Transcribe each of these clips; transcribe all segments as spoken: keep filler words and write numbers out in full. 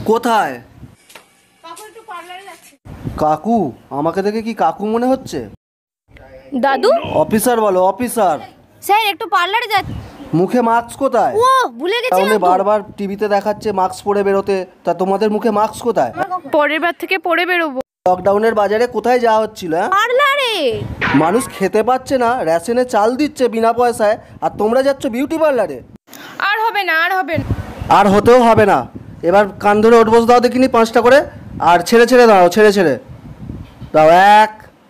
কোথায়? কাকু? আমাকে দেখে কি কাকু মনে হচ্ছে? দাদু? অফিসার বলো, অফিসার। স্যার একটু পার্লারে যাচ্ছি। মুখে মাস্ক কোথায়? ও ভুলে গেছি। তাহলে বারবার টিভিতে দেখাচ্ছে মাস্ক পরে বেরোতে, তা তোমাদের মুখে মাস্ক কোথায়? পরের বার থেকে পরে বেরোবো। লকডাউনের বাজারে কোথায় যাওয়া হচ্ছিল? পার্লারে। মানুষ খেতে পাচ্ছে না, রেশনে চাল দিচ্ছে বিনা পয়সায়, আর তোমরা যাচ্ছ বিউটি পার্লারে। আর হবে না, আর হবে না, আর হতেও হবে না। এবার কান ধরে ওঠ বস দাও দেখিনি পাঁচটা করে, আর ছেড়ে ছেড়ে দাও, ছেড়ে ছেড়ে দাও। এক,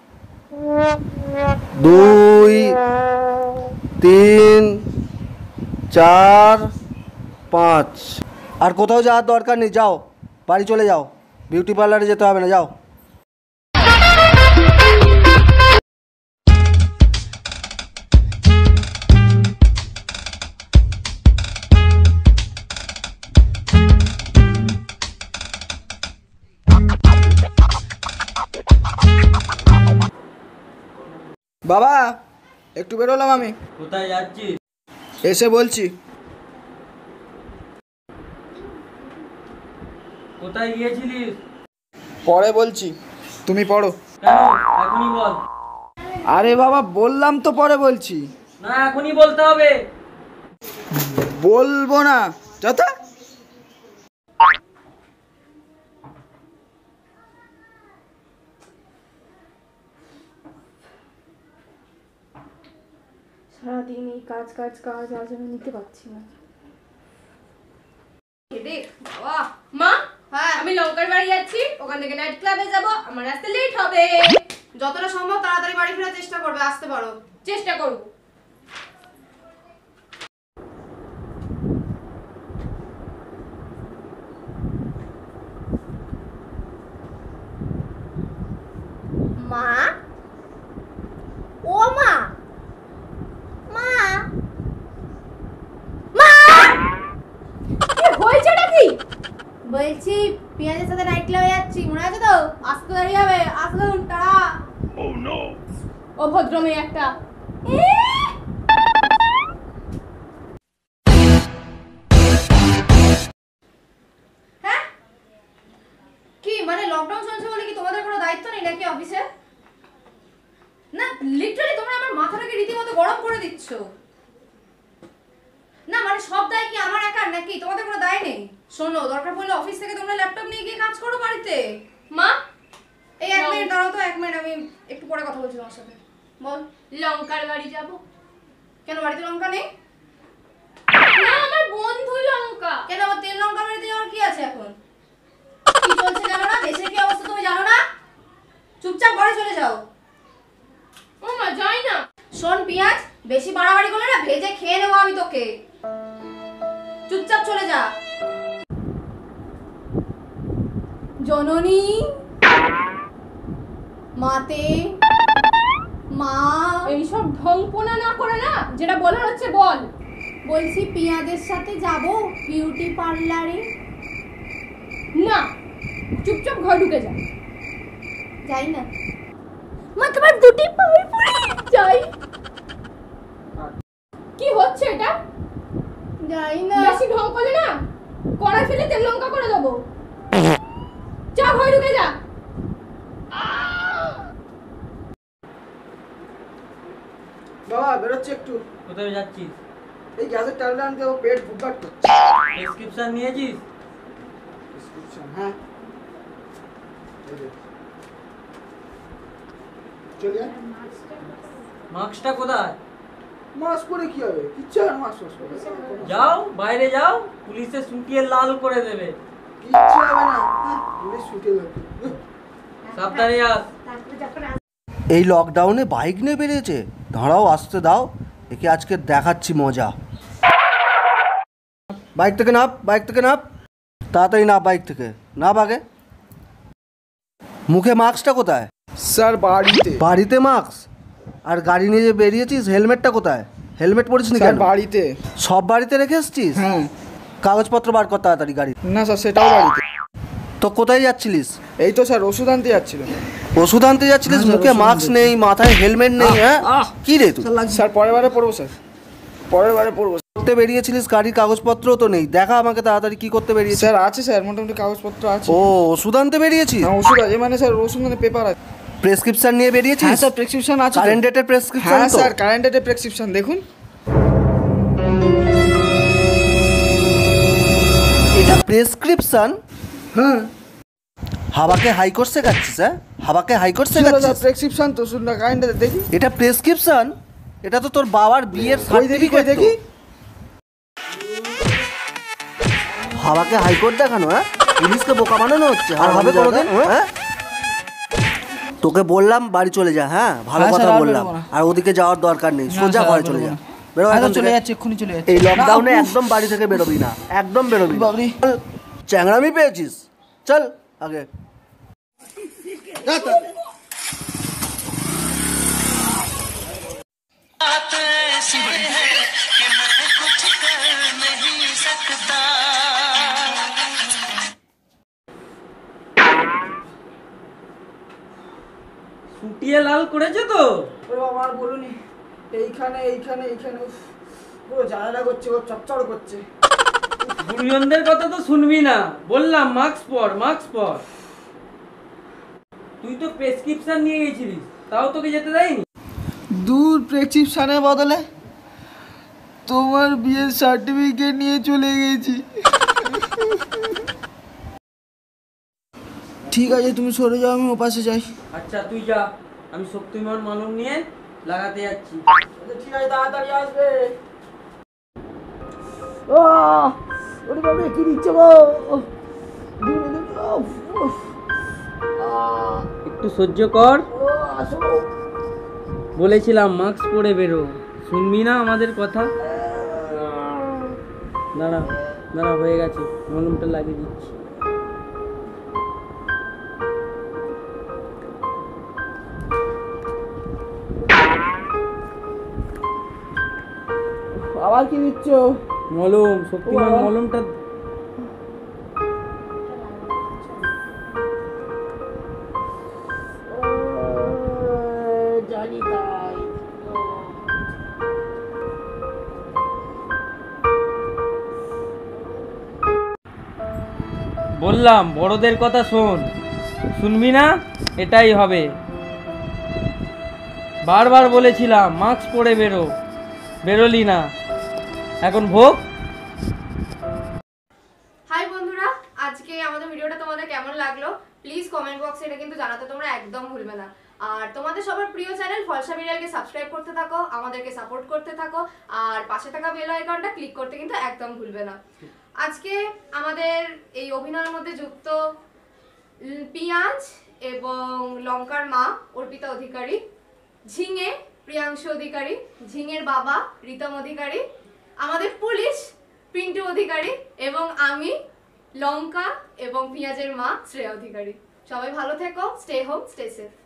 দুই, তিন, চার, পাঁচ। আর কোথাও যাওয়ার দরকার নেই, যাও বাড়ি চলে যাও, বিউটি পার্লারে যেতে হবে না, যাও। বাবা একটু বেরোলাম আমি। কোথায় যাচ্ছিস? এসে বলছি। কোথায় গিয়েছিলিস? পরে বলছি, তুমি পড়ো। কেন? এখনই বল। আরে বাবা বললাম তো পরে বলছি। না এখনই বলতে হবে। বলবো না যত। সারাদিন এই কাজ কাজ কাজ, আজ আমি নিতে পারছি না। মা, হ্যাঁ আমি লঙ্কার বাড়ি যাচ্ছি, ওখান থেকে নাইট ক্লাবে যাব, আমার আসতে লেট হবে। যতটা সম্ভব তাড়াতাড়ি বাড়ি ফেরার চেষ্টা করবে, আসতে পারো। চেষ্টা করব। মা, ও মা, মা, মা, কি হয়েছে নাকি? বলছি পিয়াজের সাথে নাইট ক্লাবে যাচ্ছি, মনে আছে তো? আসতে দেরি হবে, আসুন তারা। ও নো, ও ভদ্র মেয়ে একটা। হ্যাঁ কি মানে লকডাউন চলছে বলে কি তোমাদের কোনো দায়িত্ব নেই নাকি অফিসে? না লিটারালি তোমরা আমার মাথাটাকে রীতিমতো গরম করে দিচ্ছ। না মানে সব দায় কি আমার একার নাকি? তোমাদের কোনো দায় নেই? শোনো, দরকার পড়লে অফিস থেকে তোমরা ল্যাপটপ নিয়ে গিয়ে কাজ করো বাড়িতে। মা এই এক মিনিট দাঁড়াও তো, এক মিনিট, আমি একটু পরে কথা বলছি তোমার সাথে। বল। লঙ্কার বাড়ি যাব। কেন বাড়িতে লঙ্কা নেই? না আমার বন্ধু লঙ্কা। কেন আমার তেল লঙ্কা বাড়িতে যাওয়ার কি আছে এখন? কি চলছে জানো না? দেশের কি অবস্থা তুমি জানো না? চুপচাপ ঘরে চলে যাও। ও মা যাই না। শোন পিয়াজ, বেশি বাড়াবাড়ি করলে না ভেজে খেয়ে নেবো আমি তোকে। চুপচাপ চলে যা। জননী মাতে মা, এইসব ঢংপনা না করে না, যেটা বলার হচ্ছে বল। বলছি পিয়াজের সাথে যাব বিউটি পার্লারে। না চুপচাপ ঘর ঢুকে যা। যাই না মা, তোমার দুটি পায়ে পড়ে যাই। কি হচ্ছে এটা? যাই না। বেশি ঢং করলে না কড়াই ফেলে তেল লঙ্কা করে দেবো। যা ঘরে ঢুকে যা। বাবা বেরোচ্ছি একটু। কোথায় যাচ্ছিস? এই গ্যাসের ট্যাবলেট আনতে, ও পেট ভুটভাট করছে। প্রেসক্রিপশন নিয়েছিস? প্রেসক্রিপশন হ্যাঁ। চল যা। মাস্কটা কোথায়? মাস্ক পরে কি হবে? কিচ্ছু আর মাস্ক পরে যাও বাইরে যাও, পুলিশে শুটিয়ে লাল করে দেবে। কিচ্ছু হবে না, পুলিশ শুটিয়ে দেবে। সাবধানে যাস। এই লকডাউনে বাইক নিয়ে বেরিয়েছে, দাঁড়াও আসতে দাও, একে আজকে দেখাচ্ছি মজা। বাইক থেকে নাপ, বাইক থেকে নাপ, তাড়াতাড়ি নাপ বাইক থেকে, নাপ আগে। মুখে মাস্কটা কোথায়? স্যার বাড়িতে। বাড়িতে মাস্ক? আর গাড়ি নিয়ে যে বেরিয়েছিস হেলমেটটা কোথায়? হেলমেট পরিস নি কেন? বাড়িতে। সব বাড়িতে রেখে এসছিস? হ্যাঁ। কাগজপত্র বার কর তাড়াতাড়ি গাড়ি। না স্যার সেটাও বাড়িতে। তো কোথায় যাচ্ছিলিস? এই তো স্যার ওষুধ আনতে যাচ্ছিলাম। ওষুধ আনতে যাচ্ছিলিস? মুখে মাস্ক নেই, মাথায় হেলমেট নেই, হ্যাঁ কি রে তুই? স্যার পরের বারে পড়বো স্যার, পরের বারে পড়বো। করতে বেরিয়েছিলিস, গাড়ির কাগজপত্র তো নেই, দেখা আমাকে তাড়াতাড়ি কি করতে বেরিয়েছিস। স্যার আছে স্যার, মোটামুটি কাগজপত্র আছে। ও ওষুধ আনতে বেরিয়েছিস? হ্যাঁ ওষুধ আছে, মানে স্যার ওষুধ মানে পেপার আছে। প্রেসক্রিপশন নিয়ে বেরিয়েছিস? হ্যাঁ স্যার প্রেসক্রিপশন আছে। কারেন্ট ডেটের প্রেসক্রিপশন? হ্যাঁ স্যার কারেন্ট ডেটের প্রেসক্রিপশন দেখুন। এটা প্রেসক্রিপশন? হ্যাঁ হাওয়াকে হাইকোর্ট শেখাচ্ছিস? হ্যাঁ হাওয়াকে হাইকোর্ট স্যার শেখাচ্ছিস? প্রেসক্রিপশন তো শুনুন না, কারেন্ট ডেট দেখি। এটা প্রেসক্রিপশন? এটা তো তোর বাবার বিয়ের কই দেখি কই সার্টিফিকেট। দেখি। হাওয়াকে হাইকোর্ট দেখানো? হ্যাঁ পুলিশকে বোকা বানানো হচ্ছে। আর হবে কোনোদিন? হ্যাঁ তোকে বললাম বাড়ি চলে যা। হ্যাঁ ভালো হ্যাঁ, কথা স্যার, আর বললাম। বেরোবো না। আর ওদিকে যাওয়ার দরকার নেই, না, সোজা স্যার, ঘরে আর চলে বেরোবো যা। না। বেরো হ্যাঁ, এখান চলে থেকে। যাচ্ছে, এক্ষুনি চলে যাচ্ছে। এই লকডাউনে না, উফ। একদম বাড়ি থেকে বেরোবি না, একদম বেরোবি না। বাবরে। চ্যাংড়ামি পেয়েছিস? চল আগে। সুটিয়ে লাল করেছে তো? ওরে বাবা আর বলুনি, এইখানে এইখানে এইখানে উফ, পুরো জ্বালা করছে, ও চপচড় করছে। গুরুজনদের কথা তো শুনবি না, বললাম মাস্ক পর মাস্ক পর। তুই তো প্রেসক্রিপশন নিয়ে গেছিলিস, তাও তোকে যেতে দেয়নি? দূর প্রেসক্রিপশনের বদলে তোমার বিয়ের সার্টিফিকেট নিয়ে চলে গেছি। ঠিক আছে তুমি সরে যাও, আমি ওপাশে যাই। আচ্ছা তুই যা, আমি শক্তিমান মালুম নিয়ে লাগাতে যাচ্ছি। ঠিক আছে তাড়াতাড়ি আসবে। ও ওরে বাবা কি দিচ্ছে গো। একটু সহ্য কর, ও আসো। বলেছিলাম মাস্ক পরে বেরো, শুনবি না আমাদের কথা? দাঁড়া দাঁড়া, হয়ে গেছে, মলমটা লাগিয়ে দিচ্ছি। আবার কি দিচ্ছ? মলম, শক্তিমান বাবা। মলমটা। জানি তাই। বললাম বড়দের কথা শোন, শুনবি না? এটাই হবে। বারবার বলেছিলাম মাস্ক পরে বেরো, বেরোলি না, এখন ভোগ। হাই বন্ধুরা, আজকে আমাদের ভিডিওটা তোমাদের কেমন লাগলো প্লিজ কমেন্ট বক্সে এটা কিন্তু জানাতে তোমরা একদম ভুলবে না। আর তোমাদের সবার প্রিয় চ্যানেল ফলসা বিড়ালকে সাবস্ক্রাইব করতে থাকো, আমাদেরকে সাপোর্ট করতে থাকো, আর পাশে থাকা বেল আইকনটা ক্লিক করতে কিন্তু একদম ভুলবে না। আজকে আমাদের এই অভিনয়ের মধ্যে যুক্ত পিঁয়াজ এবং লঙ্কার মা অর্পিতা অধিকারী, ঝিঙে প্রিয়াংশু অধিকারী, ঝিঙের বাবা রিতম অধিকারী, আমাদের পুলিশ পিন্টু অধিকারী এবং আমি লঙ্কা এবং পেঁয়াজের মা শ্রেয়া অধিকারী। সবাই ভালো থেকো, স্টে হোম স্টে সেফ।